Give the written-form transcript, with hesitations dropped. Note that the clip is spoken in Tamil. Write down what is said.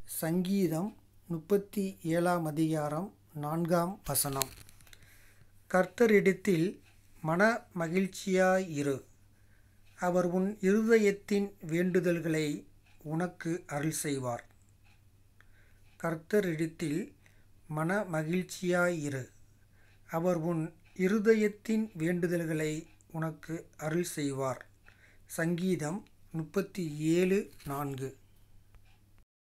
சங்கீதம் 37 அதிகாரம் 4 வசனம். கர்த்தரிடத்தில் மன மகிழ்ச்சியாயிரு, அவர் உன் இருதயத்தின் வேண்டுதல்களை உனக்கு அருள்செய்வார். கர்த்தரிடத்தில் மன மகிழ்ச்சியாயிரு, அவர் உன் இருதயத்தின் வேண்டுதல்களை உனக்கு அருள்செய்வார். சங்கீதம் 37:4.